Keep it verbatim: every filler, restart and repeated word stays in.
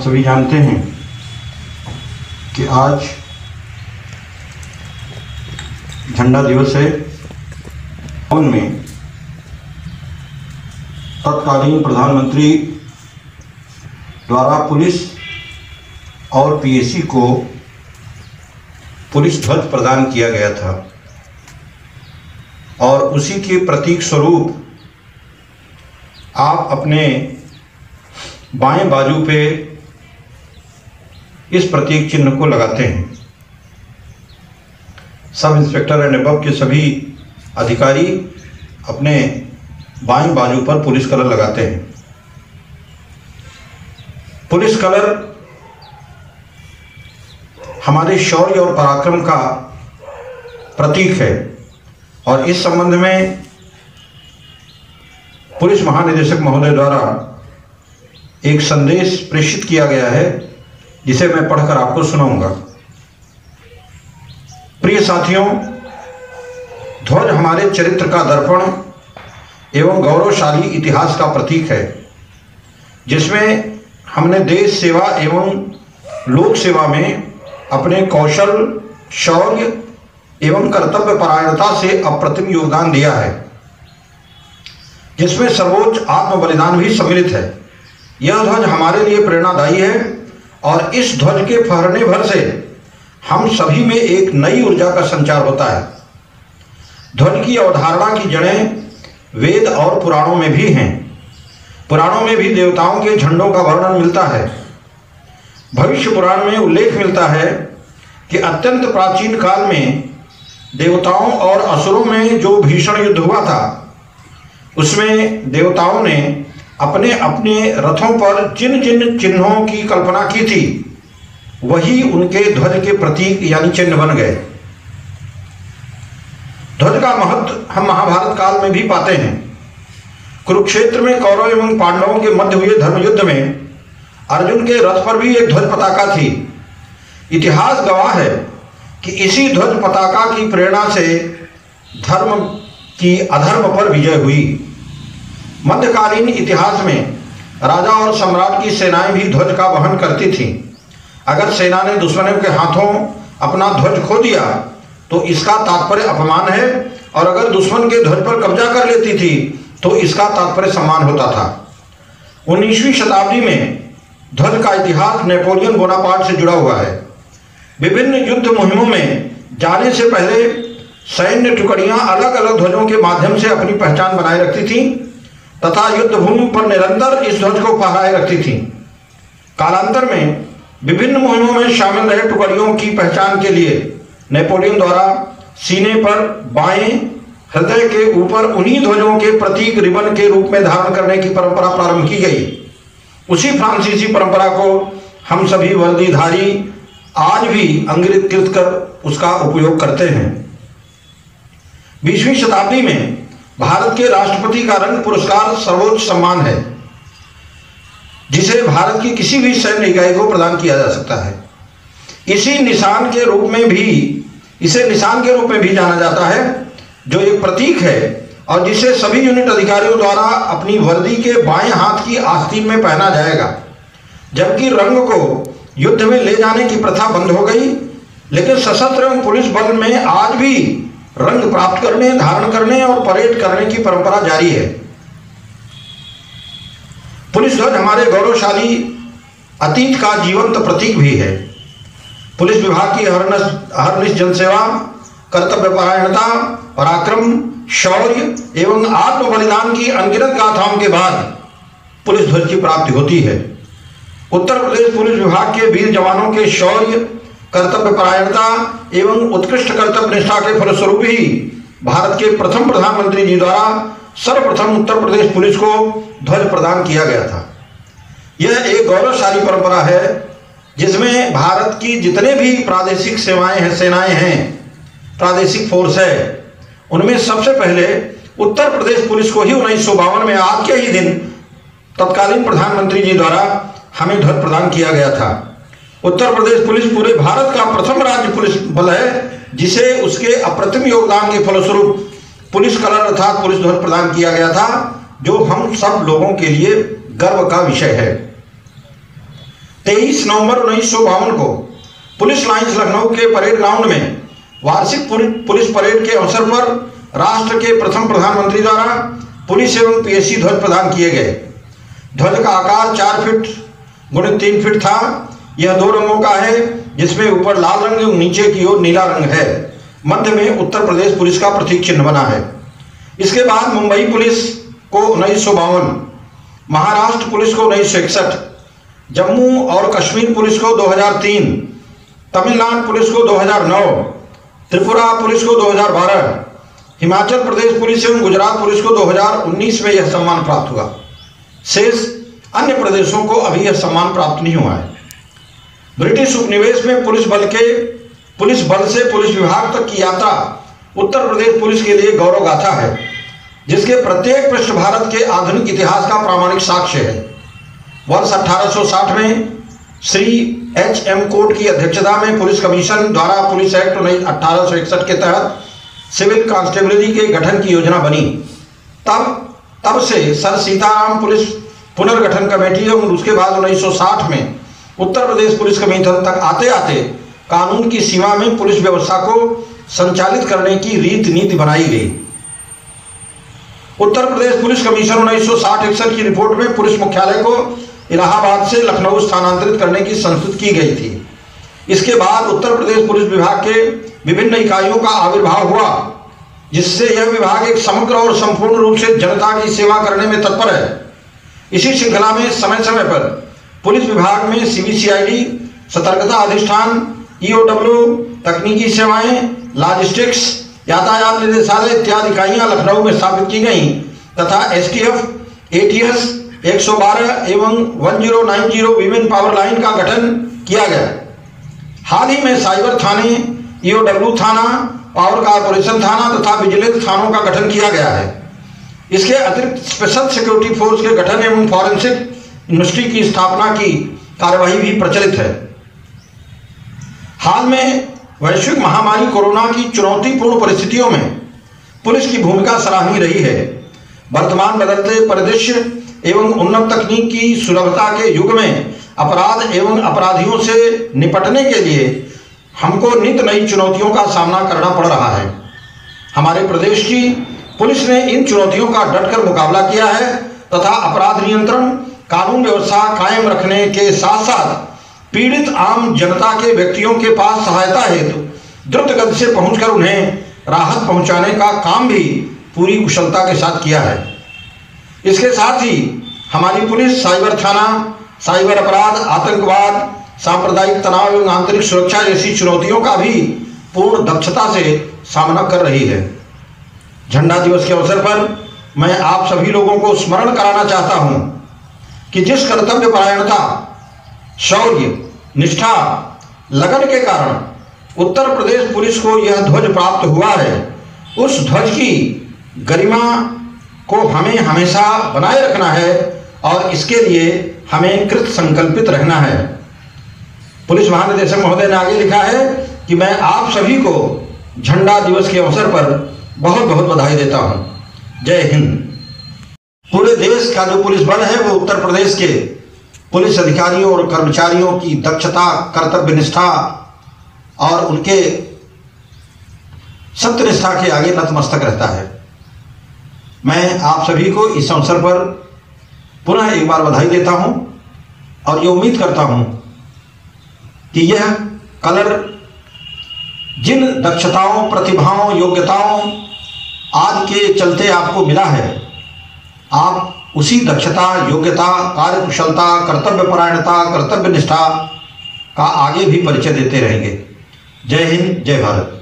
सभी जानते हैं कि आज झंडा दिवस है। उनमें तत्कालीन प्रधानमंत्री द्वारा पुलिस और पीएसी को पुलिस ध्वज प्रदान किया गया था और उसी के प्रतीक स्वरूप आप अपने बाएं बाजू पे इस प्रतीक चिन्ह को लगाते हैं। सब इंस्पेक्टर एंड अबव के सभी अधिकारी अपने बाएं बाजू पर पुलिस कलर लगाते हैं। पुलिस कलर हमारे शौर्य और पराक्रम का प्रतीक है और इस संबंध में पुलिस महानिदेशक महोदय द्वारा एक संदेश प्रेषित किया गया है, जिसे मैं पढ़कर आपको सुनाऊंगा। प्रिय साथियों, ध्वज हमारे चरित्र का दर्पण एवं गौरवशाली इतिहास का प्रतीक है, जिसमें हमने देश सेवा एवं लोक सेवा में अपने कौशल, शौर्य एवं कर्तव्य परायणता से अप्रतिम योगदान दिया है, जिसमें सर्वोच्च आत्म बलिदान भी सम्मिलित है। यह ध्वज हमारे लिए प्रेरणादायी है और इस ध्वज के फहरने भर से हम सभी में एक नई ऊर्जा का संचार होता है। ध्वज की अवधारणा की जड़ें वेद और पुराणों में भी हैं। पुराणों में भी देवताओं के झंडों का वर्णन मिलता है। भविष्य पुराण में उल्लेख मिलता है कि अत्यंत प्राचीन काल में देवताओं और असुरों में जो भीषण युद्ध हुआ था, उसमें देवताओं ने अपने अपने रथों पर जिन जिन चिन्हों की कल्पना की थी, वही उनके ध्वज के प्रतीक यानी चिन्ह बन गए। ध्वज का महत्व हम महाभारत काल में भी पाते हैं। कुरुक्षेत्र में कौरव एवं पांडवों के मध्य हुए धर्म युद्ध में अर्जुन के रथ पर भी एक ध्वज पताका थी। इतिहास गवाह है कि इसी ध्वज पताका की प्रेरणा से धर्म की अधर्म पर विजय हुई। मध्यकालीन इतिहास में राजा और सम्राट की सेनाएं भी ध्वज का वहन करती थीं। अगर सेना ने दुश्मनों के हाथों अपना ध्वज खो दिया तो इसका तात्पर्य अपमान है, और अगर दुश्मन के ध्वज पर कब्जा कर लेती थी तो इसका तात्पर्य सम्मान होता था। उन्नीसवीं शताब्दी में ध्वज का इतिहास नेपोलियन बोनापार्ट से जुड़ा हुआ है। विभिन्न युद्ध मुहिमों में जाने से पहले सैन्य टुकड़ियां अलग अलग ध्वजों के माध्यम से अपनी पहचान बनाए रखती थीं तथा युद्ध भूमि पर निरंतर इस ध्वज को फहराए रखती थीं। कालांतर में विभिन्न मुहिमों में शामिल रहे टुकड़ियों की पहचान के लिए नेपोलियन द्वारा सीने पर बाएं हृदय के ऊपर उन्हीं ध्वजों के प्रतीक रिबन के रूप में धारण करने की परंपरा प्रारंभ की गई। उसी फ्रांसीसी परंपरा को हम सभी वर्दीधारी आज भी अंगीकृत कर उसका उपयोग करते हैं। बीसवीं शताब्दी में भारत के राष्ट्रपति का रंग पुरस्कार सर्वोच्च सम्मान है, जिसे भारत की किसी भी सैन्य इकाई को प्रदान किया जा सकता है। इसी निशान के रूप में भी इसे निशान के रूप में भी जाना जाता है, जो एक प्रतीक है और जिसे सभी यूनिट अधिकारियों द्वारा अपनी वर्दी के बाएं हाथ की आस्तीन में पहना जाएगा। जबकि रंग को युद्ध में ले जाने की प्रथा बंद हो गई, लेकिन सशस्त्र एवं पुलिस बल में आज भी रंग प्राप्त करने, धारण करने और परेड करने की परंपरा जारी है। पुलिस ध्वज हमारे गौरवशाली अतीत का जीवंत प्रतीक भी है। पुलिस विभाग की अहर्निश जनसेवा, कर्तव्य परायणता, पराक्रम, शौर्य एवं आत्म बलिदान की अनगिनत गाथाओं के बाद पुलिस ध्वज की प्राप्ति होती है। उत्तर प्रदेश पुलिस विभाग के वीर जवानों के शौर्य, कर्तव्य परायणता एवं उत्कृष्ट कर्तव्य निष्ठा के फलस्वरूप ही भारत के प्रथम प्रधानमंत्री जी द्वारा सर्वप्रथम उत्तर प्रदेश पुलिस को ध्वज प्रदान किया गया था। यह एक गौरवशाली परंपरा है, जिसमें भारत की जितने भी प्रादेशिक सेवाएं हैं, सेनाएं हैं, प्रादेशिक फोर्स है, उनमें सबसे पहले उत्तर प्रदेश पुलिस को ही उन्नीस सौ बावन में आज के ही दिन तत्कालीन प्रधानमंत्री जी द्वारा हमें ध्वज प्रदान किया गया था। उत्तर प्रदेश पुलिस पूरे भारत का प्रथम राज्य पुलिस बल है, जिसे उसके अप्रतिम योगदान के फलस्वरूप पुलिस कलर अर्थात पुलिस ध्वज प्रदान किया गया था, जो हम सब लोगों के लिए गर्व का विषय है। तेईस नवंबर उन्नीस सौ बावन को पुलिस लाइंस लखनऊ के परेड ग्राउंड में वार्षिक पुलिस परेड के अवसर पर राष्ट्र के प्रथम प्रधानमंत्री द्वारा पुलिस एवं पीएसी ध्वज प्रदान किए गए। ध्वज का आकार चार फीट गुणित तीन फीट था। यह दो रंगों का है, जिसमें ऊपर लाल रंग एवं नीचे की ओर नीला रंग है। मध्य में उत्तर प्रदेश पुलिस का प्रतीक चिन्ह बना है। इसके बाद मुंबई पुलिस को उन्नीस सौ बावन, महाराष्ट्र पुलिस को उन्नीस सौ इकसठ, जम्मू और कश्मीर पुलिस को दो हज़ार तीन, तमिलनाडु पुलिस को दो हज़ार नौ, त्रिपुरा पुलिस को दो हज़ार बारह, हिमाचल प्रदेश पुलिस एवं गुजरात पुलिस को दो हज़ार उन्नीस में यह सम्मान प्राप्त हुआ। शेष अन्य प्रदेशों को अभी यह सम्मान प्राप्त नहीं हुआ है। ब्रिटिश उपनिवेश में पुलिस बल के पुलिस बल से पुलिस विभाग तक की यात्रा उत्तर प्रदेश पुलिस के लिए गौरव गाथा है, जिसके प्रत्येक पृष्ठ भारत के आधुनिक इतिहास का प्रामाणिक साक्ष्य है। वर्ष अठारह सौ साठ में श्री एच एम कोट की अध्यक्षता में पुलिस कमीशन द्वारा पुलिस एक्ट अठारह सौ इकसठ के तहत सिविल कांस्टेबलरी के गठन की योजना बनी। तब तब से सर सीताराम पुलिस पुनर्गठन कमेटी एवं उसके बाद उन्नीस सौ साठ में उत्तर प्रदेश पुलिस कमीशन तक आते आते कानून की सीमा में पुलिस व्यवस्था को संचालित करने की रीत नीति बनाई गई। उत्तर प्रदेश पुलिस कमीशन उन्नीस सौ साठ इकसठ की रिपोर्ट में पुलिस मुख्यालय को इलाहाबाद से लखनऊ स्थानांतरित करने की संस्तुति की गई थी। इसके बाद उत्तर प्रदेश पुलिस विभाग के विभिन्न इकाइयों का आविर्भाव हुआ, जिससे यह विभाग एक समग्र और संपूर्ण रूप से जनता की सेवा करने में तत्पर है। इसी श्रृंखला में समय समय पर पुलिस विभाग में सीबीसीआईडी, सतर्कता अधिष्ठान, ईओडब्ल्यू, तकनीकी सेवाएं, लॉजिस्टिक्स, यातायात निदेशालय इत्यादि इकाइयां लखनऊ में स्थापित की गई तथा एसटीएफ, एटीएस, एक सौ बारह एवं एक हज़ार नब्बे विमेन पावर लाइन का गठन किया गया। हाल ही में साइबर थाने, ईओडब्ल्यू थाना, पावर कारपोरेशन थाना तथा विजिलेंस थानों का गठन किया गया है। इसके अतिरिक्त स्पेशल सिक्योरिटी फोर्स के गठन एवं फॉरेंसिक यूनिवर्सिटी की स्थापना की कार्यवाही भी प्रचलित है। हाल में वैश्विक महामारी कोरोना की चुनौतीपूर्ण परिस्थितियों में पुलिस की भूमिका सराहनीय रही है। वर्तमान बदलते परिदृश्य एवं उन्नत तकनीक की सुलभता के युग में अपराध एवं अपराधियों से निपटने के लिए हमको नित नई चुनौतियों का सामना करना पड़ रहा है। हमारे प्रदेश की पुलिस ने इन चुनौतियों का डटकर मुकाबला किया है तथा अपराध नियंत्रण, कानून व्यवस्था कायम रखने के साथ साथ पीड़ित आम जनता के व्यक्तियों के पास सहायता हेतु द्रुत गति से पहुंचकर उन्हें राहत पहुंचाने का काम भी पूरी कुशलता के साथ किया है। इसके साथ ही हमारी पुलिस साइबर थाना, साइबर अपराध, आतंकवाद, सांप्रदायिक तनाव एवं आंतरिक सुरक्षा जैसी चुनौतियों का भी पूर्ण दक्षता से सामना कर रही है। झंडा दिवस के अवसर पर मैं आप सभी लोगों को स्मरण कराना चाहता हूं कि जिस कर्तव्य परायणता, शौर्य, निष्ठा, लगन के कारण उत्तर प्रदेश पुलिस को यह ध्वज प्राप्त हुआ है, उस ध्वज की गरिमा को हमें हमेशा बनाए रखना है और इसके लिए हमें कृत संकल्पित रहना है। पुलिस महानिदेशक महोदय ने आगे लिखा है कि मैं आप सभी को झंडा दिवस के अवसर पर बहुत बहुत बधाई देता हूं। जय हिंद। पूरे देश का जो पुलिस बल है वो उत्तर प्रदेश के पुलिस अधिकारियों और कर्मचारियों की दक्षता, कर्तव्य निष्ठा और उनके सत्यनिष्ठा के आगे नतमस्तक रहता है। मैं आप सभी को इस अवसर पर पुनः एक बार बधाई देता हूं और ये उम्मीद करता हूं कि यह कलर जिन दक्षताओं, प्रतिभाओं, योग्यताओं आज के चलते आपको मिला है, आप उसी दक्षता, योग्यता, कार्यकुशलता, कर्तव्य परायणता, कर्तव्य निष्ठा का आगे भी परिचय देते रहेंगे। जय हिंद, जय भारत।